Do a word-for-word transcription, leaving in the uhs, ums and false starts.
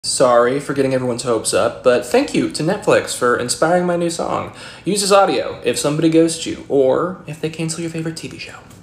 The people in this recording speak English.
Sorry for getting everyone's hopes up, but thank you to Netflix for inspiring my new song. Use this audio if somebody ghosts you, or if they cancel your favorite T V show.